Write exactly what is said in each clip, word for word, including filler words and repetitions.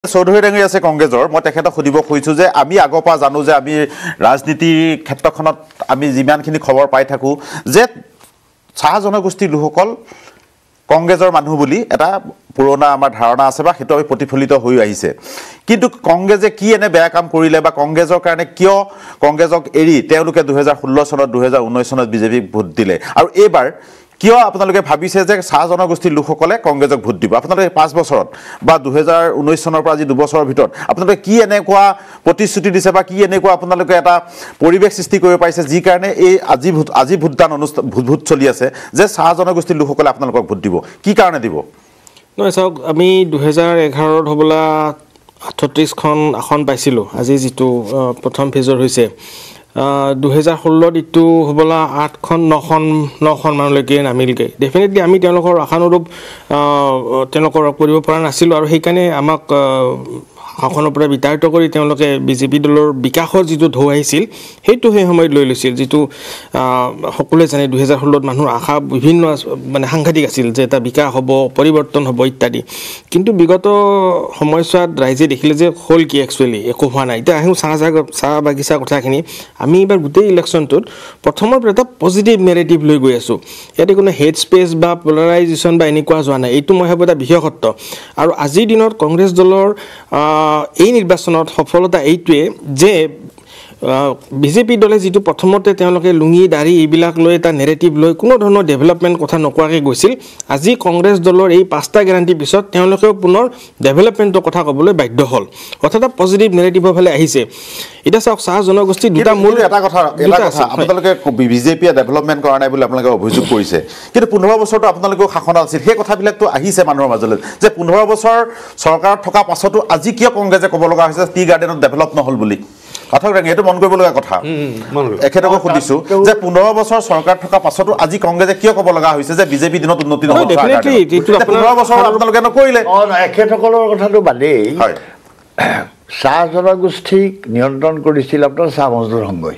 চৌধুৰী ডাঙৰীয়া আছে কংগ্ৰেছৰ মই তেখেতক সুধিব খুজিছো যে আমি আগৰ পৰা জানো যে আমি ৰাজনীতিৰ ক্ষেত্ৰখনত আমি যিমানখিনি খবৰ পাই থাকো যে চাহ জনগোষ্ঠী লোকসকল কংগ্ৰেছৰ মানুহ বুলি এটা পুৰণা আমাৰ ধাৰণা আছে বা সেইটো আমি প্ৰতিফলিত হৈ আহিছে কিন্তু কংগ্ৰেছে কি এনে বেয়া কাম কৰিলে বা কংগ্ৰেছৰ কাৰণে কিয় কংগ্ৰেছক এৰি তেওঁলোকে দুই হাজাৰ ষোল্ল চনত দুই হাজাৰ ঊনৈশ চনত বিজেপিক ভোট দিলে আৰু এইবাৰ কিয় আপোনালোকে ভাবিছে যে চাহ জনগোষ্ঠীৰ লোকসকলে কংগ্ৰেছক ভোট দিব আপোনালোকে পাঁচ বছৰত বা দুই হাজাৰ ঊনৈশ চনৰ পৰা আজি দুবছৰৰ ভিতৰত আপোনালোকে কি এনেকুৱা প্ৰতিশ্ৰুতি দিছে বা কি এনেকুৱা আপোনালোকে এটা পৰিৱেশ সৃষ্টি কৰিব পাৰিছে যি কাৰণে এই আজি আজি ভোটদান অনুষ্ঠান ভোট চলি আছে যে চাহ জনগোষ্ঠীৰ লোকসকলে আপোনালোকক ভোট দিব কি কাৰণে দিব নহয় চাওক আমি দুই হাজাৰ এঘাৰত হবলা আঠত্ৰিশখন আসন পাইছিলোঁ আজি যিটো প্ৰথম ফেজৰ হৈছে দুই হাজাৰ ষোল্লত ইটো হবলা আঠখন নখন নখন মানলৈকে নামিলগে ডেফিনেটলি আমি তেওঁলোকৰ আশানুৰূপ তেওঁলোকৰ কৰিব পৰা নাছিলোঁ আৰু সেইকাৰণে আমাক শাসনৰ পৰা বিতাড়িত কৰি তেওঁলোকে বিজেপি দলৰ বিকাশৰ যিটো ঢৌ আহিছিল সেইটো সেই সময়ত লৈ লৈছিল যিটো সকলোৱে জানে দুই হাজাৰ ষোল্লত মানুহৰ আশা বিভিন্ন মানে সাংঘাতিক আছিল যে এটা বিকাশ হ'ব পৰিৱৰ্তন হ'ব ইত্যাদি কিন্তু বিগত সময়ছোৱাত ৰাইজে দেখিলে যে হ'ল কি একচুৱেলি একো হোৱা নাই এতিয়া আহিও চাহ চাহ বাগিচা কথাখিনি আমি এইবাৰ গোটেই ইলেকশ্যনটোত প্ৰথমৰ পৰা এটা পজিটিভ নেৰেটিভ লৈ গৈ আছোঁ ইয়াতে কোনো হেড স্পেচ বা পলাৰাইজেশ্যন বা এনেকুৱা যোৱা নাই এইটো মই ভাবোঁ এটা বিশেষত্ব আৰু আজিৰ দিনত কংগ্ৰেছ দলৰ এই নিৰ্বাচনত সফলতা এইটোৱে যে বিজেপি দলে যিটো প্ৰথমতে তেওঁলোকে লুঙি দাড়ি এইবিলাক লৈ এটা নেৰেটিভ লৈ কোনো ধৰণৰ ডেভেলপমেণ্ট কথা নকোৱাকৈ গৈছিল আজি কংগ্ৰেছ দলৰ এই পাঁচটা গ্যাৰাণ্টিৰ পিছত তেওঁলোকেও পুনৰ ডেভেলপমেণ্টৰ কথা ক'বলৈ বাধ্য হ'ল অৰ্থাৎ পজিটিভ নেৰেটিভৰ ফালে আহিছে এতিয়া চাওক চাহ জনগোষ্ঠী দুটা মূল এটা কথা এটা কথা আপোনালোকে বিজেপিয়ে ডেভেলপমেণ্ট কৰা নাই বুলি আপোনালোকে অভিযোগ কৰিছে কিন্তু পোন্ধৰ বছৰটো আপোনালোকেও শাসনত আছিল সেই কথাবিলাকতো আহিছে মানুহৰ মাজলৈ যে পোন্ধৰ বছৰ চৰকাৰত থকা পাছতো আজি কিয় কংগ্ৰেছে ক'ব লগা হৈছে টি গাৰ্ডেনত ডেভেলপ নহ'ল বুলি পাঠক ৰাঙে এইটো মন কৰিবলগীয়া কথা এখেতকো সুধিছো যে পোন্ধৰ বছৰ চৰকাৰ থকা পাছতো আজি কংগ্ৰেছে কিয় ক'ব লগা হৈছে যে বিজেপি দিনত উন্নতি নহ'ল পোন্ধৰ বছৰ আপোনালোকে নকৰিলে এখেতসকলৰ কথাটো বাদেই চাহ জনগোষ্ঠীক নিয়ন্ত্ৰণ কৰিছিল আপোনাৰ চাহ মজদুৰ সংঘই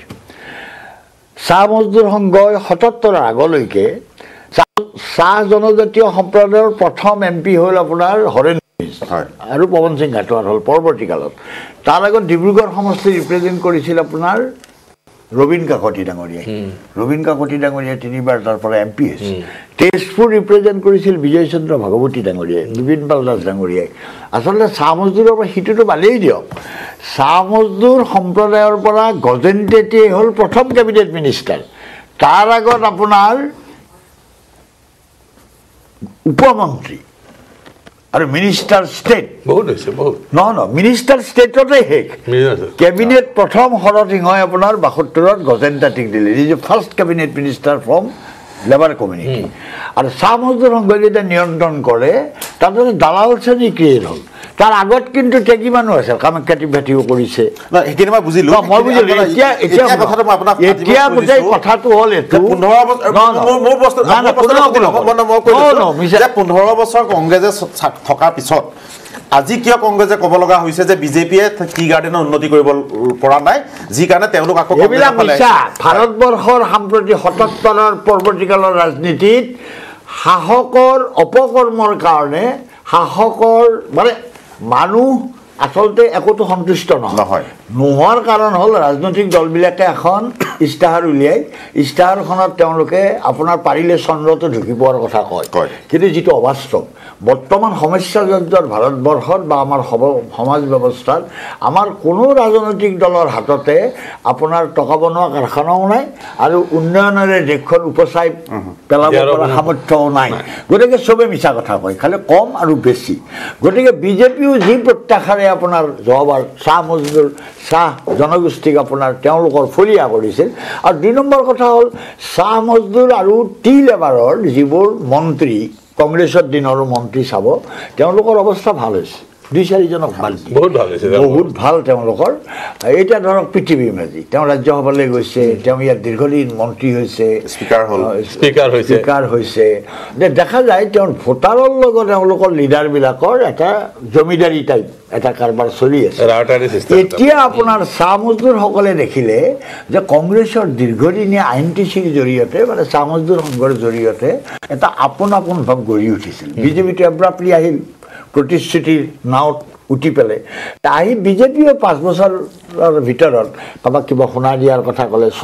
চাহ মজদুৰ সংঘই সত্তৰৰ আগলৈকে চাহ জনজাতীয় সম্প্ৰদায়ৰ প্ৰথম এম পি হ'ল আপোনাৰ হৰেণ আৰু পৱন সিং ঘাটোৱাৰ হ'ল পৰৱৰ্তী কালত তাৰ আগত ডিব্ৰুগড় সমষ্টি ৰিপ্ৰেজেণ্ট কৰিছিল আপোনাৰ ৰবীন কাকতি ডাঙৰীয়াই ৰবীন কাকতি ডাঙৰীয়াই তিনিবাৰ তাৰ পৰা এম পি হৈছে তেজপুৰ ৰিপ্ৰেজেণ্ট কৰিছিল বিজয় চন্দ্ৰ ভাগৱতী ডাঙৰীয়াই বিপিন পাল দাস ডাঙৰীয়াই আচলতে চাহ মজদুৰৰ পৰা সিটোতো বাদেই দিয়ক চাহ মজদুৰ সম্প্ৰদায়ৰ পৰা গজেন টেটিয়ে হ'ল প্ৰথম কেবিনেট মিনিষ্টাৰ তাৰ আগত আপোনাৰ উপমন্ত্ৰী আৰু মিনিষ্টাৰ ষ্টেট বহুত হৈছে বহুত নহয় নহয় মিনিষ্টাৰ ষ্টেটতে শেষ কেবিনেট প্ৰথম শৰৎ সিংহই আপোনাৰ বাসত্তৰত গজেন টেটিক দিলে is a first cabinet minister from labour community আৰু চাহ মজদুৰ সংঘই যেতিয়া নিয়ন্ত্ৰণ কৰে তাতে দালাল শ্ৰেণী ক্ৰিয়েট হ'ল তাৰ আগত কিন্তু টেকি মানুহ আছিল কামাখ্যা ত্ৰিপাঠীও কৰিছে সেইখিনি মই বুজিলো মই বুজিলো এতিয়া এতিয়া কথাটো মই আপোনাক এতিয়া গোটেই কথাটো হ'ল এইটো পোন্ধৰ বছৰ মোৰ বস্তু পোন্ধৰ বছৰ কংগ্ৰেছে থকাৰ পিছত আজি কিয় কংগ্ৰেছে ক'ব লগা হৈছে যে বিজেপিয়ে টি গাৰ্ডেনৰ উন্নতি কৰিব পৰা নাই যি কাৰণে তেওঁলোক আকৌ এইবিলাক মিছা ভাৰতবৰ্ষৰ সাম্প্ৰতিক সত্তৰৰ পৰৱৰ্তীকালৰ ৰাজনীতিত শাসকৰ অপকৰ্মৰ কাৰণে শাসকৰ মানে মানুহ আচলতে একোতো সন্তুষ্ট নহয় নোহোৱাৰ কাৰণ হ'ল ৰাজনৈতিক দলবিলাকে এখন ইস্তাহাৰ উলিয়াই ইস্তাহাৰখনত তেওঁলোকে আপোনাৰ পাৰিলে চন্দ্ৰটো ঢুকি পোৱাৰ কথা কয় কিন্তু যিটো অবাস্তৱ বৰ্তমান সমস্যাজৰ্জৰ ভাৰতবৰ্ষত বা আমাৰ সমাজ ব্যৱস্থাত আমাৰ কোনো ৰাজনৈতিক দলৰ হাততে আপোনাৰ টকা বনোৱা কাৰখানাও নাই আৰু উন্নয়নেৰে দেশখন উপচাই পেলাব পৰা সামৰ্থ্যও নাই গতিকে চবে মিছা কথা কয় খালি কম আৰু বেছি গতিকে বিজেপিও যি প্ৰত্যাশাৰে আপোনাৰ যোৱাবাৰ চাহ মজদুৰ চাহ জনগোষ্ঠীক আপোনাৰ তেওঁলোকৰ ফলিয়া কৰিছিল আৰু দুই নম্বৰ কথা হ'ল চাহ মজদুৰ আৰু টি লেবাৰৰ যিবোৰ মন্ত্ৰী কংগ্ৰেছৰ দিনৰো মন্ত্ৰী চাব তেওঁলোকৰ অৱস্থা ভাল হৈছে দুই চাৰিজনক ভাল বহুত ভাল হৈছে বহুত ভাল তেওঁলোকৰ এতিয়া ধৰক পৃথিৱী মেজি তেওঁ ৰাজ্যসভালৈ গৈছে তেওঁ ইয়াত দীৰ্ঘদিন মন্ত্ৰী হৈছে স্পীকাৰ হ'ল স্পীকাৰ হৈছে স্পীকাৰ হৈছে দেখা যায় তেওঁৰ ভোটাৰৰ লগত তেওঁলোকৰ লিডাৰবিলাকৰ এটা জমিদাৰী টাইপ এটা কাৰবাৰ চলি আছে এতিয়া আপোনাৰ চাহ মজদুৰসকলে দেখিলে যে কংগ্ৰেছৰ দীৰ্ঘদিনীয়া আইন টি চিৰ জৰিয়তে মানে চাহ মজদুৰ সংঘৰ জৰিয়তে এটা আপোন আপোন ভাৱ গঢ়ি উঠিছিল বিজেপিটো এব্ৰাপ্টলি আহিল প্ৰতিশ্ৰুতিৰ নাৱত উঠি পেলাই আহি বিজেপিয়ে পাঁচ বছৰৰ ভিতৰত কাৰোবাক কিবা শুনা দিয়াৰ কথা ক'লে